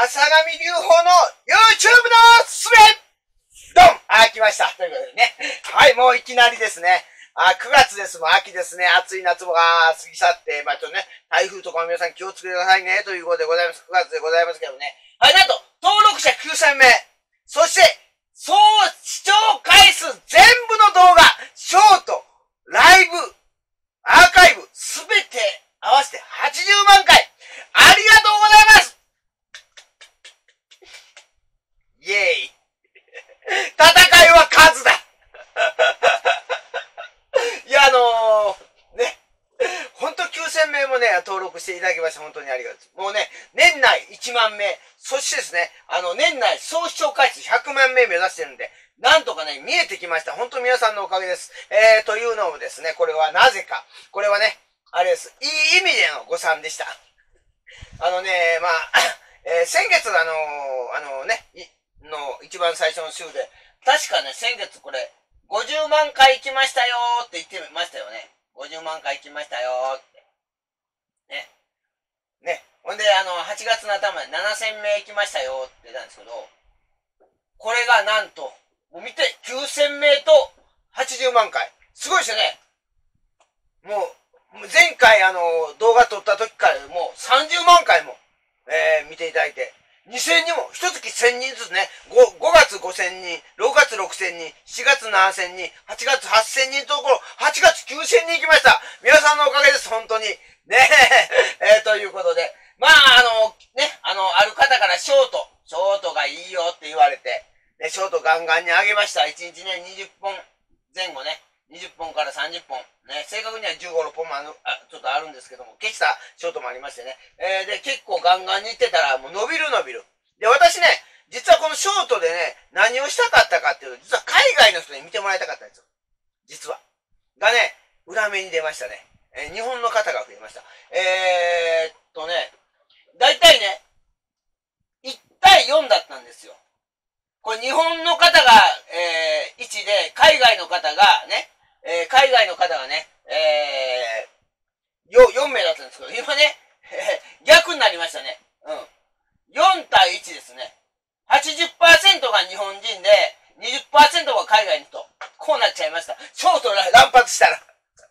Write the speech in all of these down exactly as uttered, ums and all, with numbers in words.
正上隆法の YouTube のすべドンあ、来ました。ということでね。はい、もういきなりですね。あ、くがつです。もう秋ですね。暑い夏もが過ぎ去って、まあちょっとね、台風とかも皆さん気をつけてくださいね。ということでございます。くがつでございますけどね。はい、なんと、登録者きゅうせんめい。そして、総視聴回数全部の動画、ショート、ライブ、アーカイブ、すべて合わせてはちじゅうまんかい。ありがとうございます。イェーイ。戦いは数だ。いや、あのー、ね。ほんときゅうせんめいもね、登録していただきまして、本当にありがとう。もうね、年内いちまんめい、そしてですね、あの、年内総視聴回数ひゃくまんめい目指してるんで、なんとかね、見えてきました。本当皆さんのおかげです。えー、というのもですね、これはなぜか。これはね、あれです。いい意味での誤算でした。あのね、まあ、えー、先月あのー、あのね、の一番最初の週で、確かね、先月これ、ごじゅうまんかい行きましたよーって言ってましたよね。ごじゅうまんかい行きましたよーって。ね。ね。ほんで、あの、はちがつの頭でななせんめい行きましたよーって言ったんですけど、これがなんと、もう見て、きゅうせんめいとはちじゅうまんかい。すごいですよね。もう、前回あの、動画撮った時からもうさんじゅうまんかいも、えー、見ていただいて、にせんにんも、一月せんにんずつね、5, 5月ごせんにん、ろくがつろくせんにん、しちがつななせんにん、はちがつはっせんにんところ、はちがつきゅうせんにん行きました。皆さんのおかげです、本当に。ねえ、えー、ということで。まあ、あの、ね、あの、ある方からショート、ショートがいいよって言われて、ね、ショートガンガンに上げました。いちにちね、にじゅっぽんぜん後ね、にじゅっぽんからさんじゅっぽん。ね、正確にはじゅうご、ろっぽんもあのあちょっとあるんですけども、消したショートもありましてね。えー、で、結構ガンガンにいってたら、もう伸びる伸びる。で、私ね、実はこのショートでね、何をしたかったかっていうと、実は海外の人に見てもらいたかったんですよ。実は。がね、裏目に出ましたね。えー、日本の方が増えました。えー、っとね、だいたいね、いちたいよんだったんですよ。これ日本の方が、えー、いちで、海外の方がね、えー、海外の方がね、えー、よ、よんめいだったんですけど、今ね、逆になりましたね。うん。よんたいいちですね。はちじゅっパーセント が日本人で、にじゅっパーセント が海外の人。こうなっちゃいました。ショート乱発したら。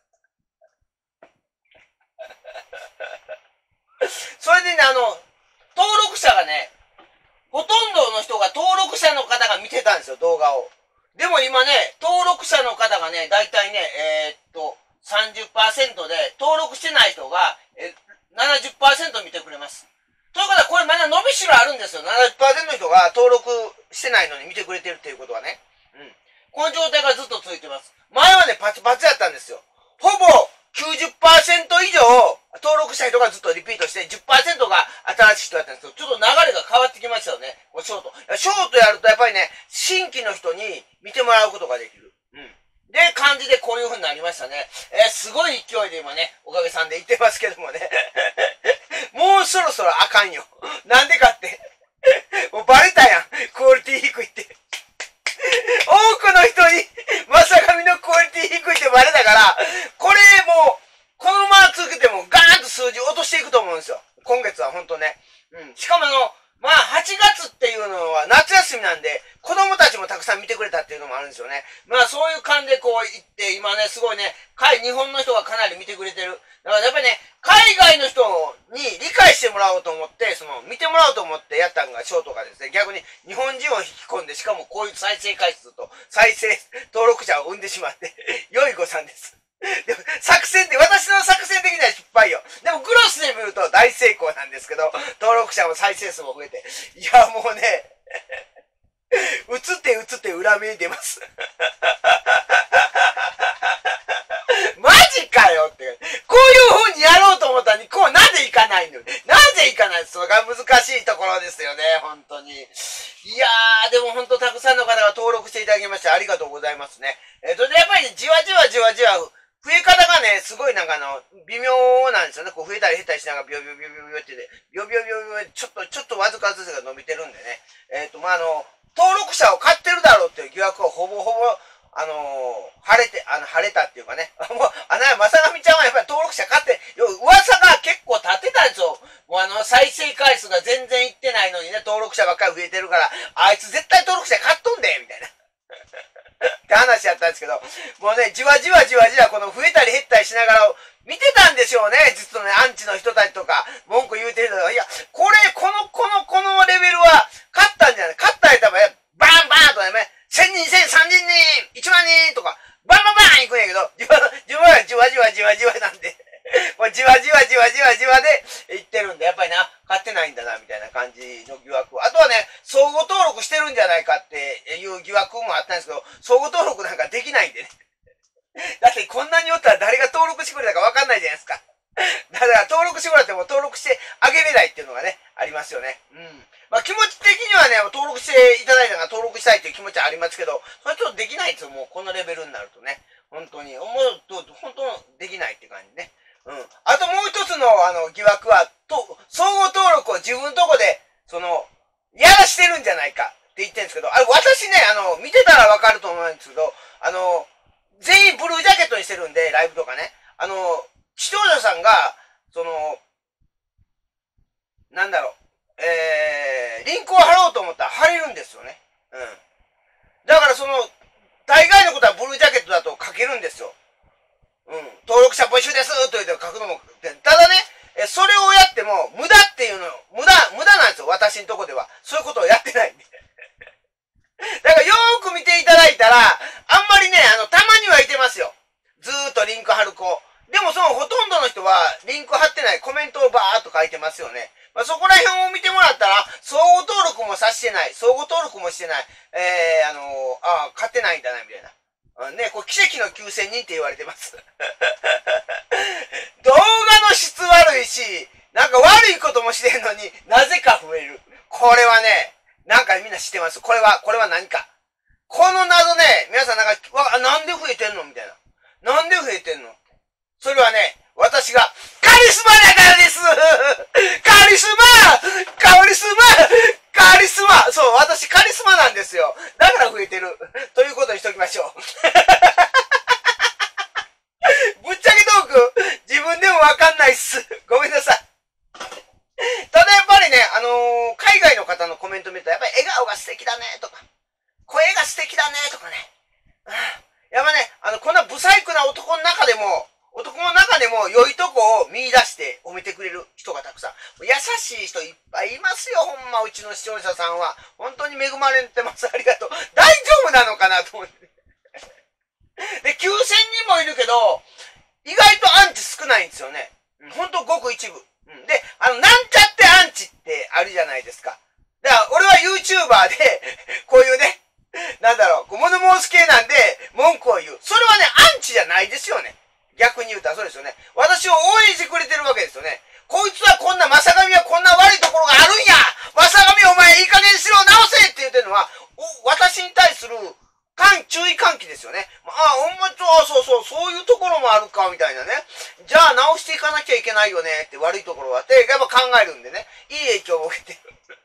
それでね、あの、登録者がね、ほとんどの人が登録者の方が見てたんですよ、動画を。でも今ね、登録者の方がね、だいたいね、えー、っと、さんじゅっパーセント で、登録してない人が、え、ななじゅっパーセント 見てくれます。ということは、これまだ伸びしろあるんですよ。ななじゅっパーセント の人が登録してないのに見てくれてるっていうことはね。うん。この状態がずっと続いてます。前はね、パツパツやったんですよ。ほぼ きゅうじゅっパーセント 以上、登録した人がずっとリピートして、じゅっパーセント が新しい人やったんですけど、ちょっと流れが変わってきましたよね。これショート。ショートやるとやっぱりね、新規の人に見てもらうことができる。うん。で、感じでこういう風になりましたね。えー、すごい勢いで今ね、おかげさんで言ってますけどもね。もうそろそろあかんよ。なんでかって。もうバレたやん。クオリティ低いって。多くの人に、まさかみのクオリティ低いってバレたから、これもう、このまま続けてもガーンと数字落としていくと思うんですよ。今月はほんとね。うん。しかもあの、まあ、はちがつっていうのは夏休みなんで、子供たちもたくさん見てくれたっていうのもあるんですよね。まあ、そういう感じでこう言って、今ね、すごいね、日本の人がかなり見てくれてる。だからやっぱりね、海外の人に理解してもらおうと思って、その、見てもらおうと思ってやったのがショートがですね、逆に日本人を引き込んで、しかもこういう再生回数と再生登録者を生んでしまって、良い誤算です。でも、作戦って、私の作戦的には失敗よ。でも、グロスで見ると大成功なんですけど、登録者も再生数も増えて。いや、もうね、映って映って裏目に出ます。マジかよって。こういう風にやろうと思ったのに、こう、なぜいかないの？なぜいかないの？それが難しいところですよね、本当に。いやー、でも本当たくさんの方が登録していただきましてありがとうございますね。えっと、で、やっぱりね、じわじわじわじわ、増え方がね、すごいなんかあの、微妙なんですよね。こう増えたり減ったりしながら、ビョビョビョビョビョってね、ビョビョビョビョ、ちょっと、ちょっとわずかずつが伸びてるんでね。えっと、まあ、あの、登録者を買ってるだろうっていう疑惑をほぼほぼ、あのー、晴れて、あの、晴れたっていうかね。もう、あの、まさがみちゃんはやっぱり登録者買って、要噂が結構立ってたんですよ。もうあの、再生回数が全然いってなないのにね、登録者ばっかり増えてるから、あいつ絶対登録者買っとんでみたいな。って話やったんですけど、もうね、じわじわじわじわこの増えたり減ったりしながら見てたんでしょうね。実のね、アンチの人たちとか、文句言うてる人が、いや、これ、この、この、このレベルは、勝ったんじゃない、勝ったら多分、バンバンとかね、せんにん、せん、さんぜんにん、いちまんにんとか、バンバンバン行くんやけど、じわじわじわじわじわじわなんで、もうじわじわじわじわじわでいってるんで、やっぱりな、勝ってないんだな、みたいな感じの疑惑。あとはね、相互登録してるんじゃないかっていう疑惑もあったんですけど、相互登録なんかできないんでね。だってこんなにおったら誰が登録してくれたかわかんないじゃないですか。だから登録してもらっても登録してあげれないっていうのがね、ありますよね。うん。まあ気持ち的にはね、登録していただいたから登録したいっていう気持ちはありますけど、それちょっとできないんですよ、もうこのレベルになるとね。本当に。思うと、本当できないって感じね。うん。あともう一つのあの疑惑は、と、相互登録を自分のとこで、その、やらしてるんじゃないかって言ってるんですけど、あれ私ね、あの、見てたらわかると思うんですけど、あの、全員ブルージャケットにしてるんで、ライブとかね。あの、視聴者さんが、その、なんだろう、えー、リンクを貼ろうと思ったら貼れるんですよね。うん。だからその、大概のことはブルージャケットだと書けるんですよ。うん。登録者募集ですと言って書くのも、ただね、それをやっても、無駄っていうの、無駄、無駄なんですよ、私のとこでは。そういうことをやってないんで。だからよーく見ていただいたら、あんまりね、あの、たまにはいてますよ。ずーっとリンク貼る子。でもそのほとんどの人は、リンク貼ってないコメントをバーっと書いてますよね。まあ、そこら辺を見てもらったら、相互登録もさしてない。相互登録もしてない。えー、あのー、ああ、買ってないんだな、みたいな。ね、これ奇跡のきゅうせんにんって言われてます。動画の質悪いし、なんか悪いこともしてんのになぜか増える。これはね、なんかみんな知ってます。これは、これは何か。この謎ね、皆さんなんか、わ、なんで増えてんのみたいな。なんで増えてんのそれはね、私がカリスマだからですカリスマカリスマカリスマそう、私カリスマなんですよ。だから増えてる。ということにしときましょう。ぶっちゃけトーク、自分でもわかんないっす。ごめんなさい。ただやっぱりね、あのー、海外の方のコメント見ると、やっぱり笑顔が素敵だね、とか、声が素敵だね、とかね。やっぱね、あの、こんなブサイクな男の中でも、男の中でも良いとこを見出して褒めてくれる人がたくさん。優しい人いっぱいいますよ、ほんま、うちの視聴者さんは。本当に恵まれてます。ありがとう。大丈夫なのかなと思って。で、きゅうせんにんもいるけど、意外とアンチ少ないんですよね。ほんとごく一部。で、あの、なんちゃってアンチってあるじゃないですか。だから、俺は YouTuber で、こういうね、なんだろう、物申す系なんで、文句を言う。それはね、アンチじゃないですよね。逆に言うたらそうですよね。私を応援してくれてるわけですよね。こいつはこんな、まさがみはこんな悪いところがあるんやまさがみお前いい加減にしろ直せって言ってるのは、私に対する、注意喚起ですよね。ああ、ほんまと、あそうそう、そういうところもあるか、みたいなね。じゃあ直していかなきゃいけないよねって悪いところはって、やっぱ考えるんでね。いい影響を受けてる。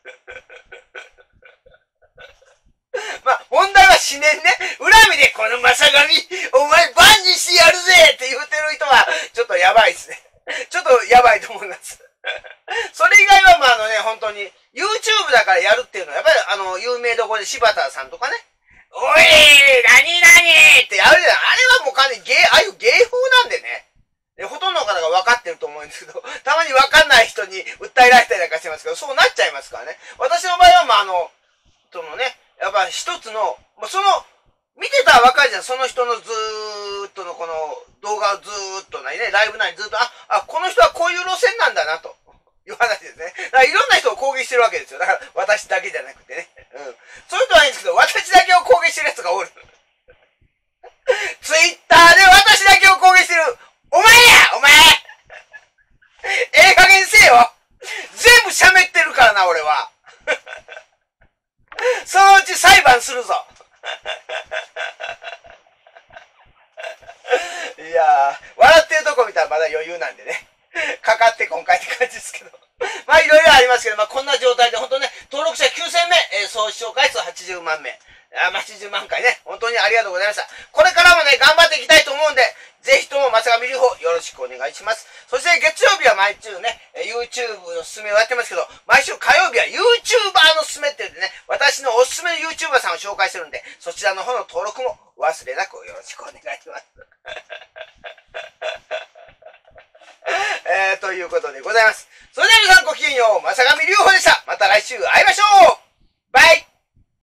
まあ、問題は思念ね。恨みでこのまさがみ、お前バンにしてやるぜって言ってる人は、ちょっとやばいですね。ちょっとやばいと思います。それ以外は、まあ、あのね、本当に、YouTube だからやるっていうのは、やっぱり、あの、有名どころで柴田さんとかね、おい何何ってやるじゃん。あれはもう完全に芸、ああいう芸風なんでね。でほとんどの方が分かってると思うんですけど、たまに分かんない人に訴えられたりなんかしてますけど、そうなっちゃいますからね。私の場合は、まあ、あの、そのね、やっぱ一つの、その、見てたら分かるじゃん。その人のずーっとのこの動画をずーっとね、ライブ内にずっと、あ、あ、この人はこういう路線なんだな、という話ですね。だからいろんな人を攻撃してるわけですよ。だから私だけじゃなくてね。うん。そういうことはいいんですけど、私だけを攻撃してるやつがおる。ツイッターで私だけを攻撃してる。お前やお前ええ加減せよ全部喋ってるからな、俺は。そのうち裁判するぞ。いやー、笑ってるとこ見たらまだ余裕なんでね。かかって今回って感じですけど。まあいろいろありますけど、まあこんな状態で本当ね、登録者きゅうせんめい、えー、総視聴回数はちじゅうまんめい。あ、はちじゅうまんかいね。本当にありがとうございました。これからもね、頑張っていきたいと思うんで、ぜひともまさがみりほよろしくお願いします。そして月曜日は毎週ね、YouTube のおすすめをやってますけど、毎週火曜日は YouTube 介してるんで、そちらの方の登録もお忘れなくよろしくお願いします。えー、ということでございます。それでは皆さんごきげんよう、正上隆法でした。また来週会いましょう。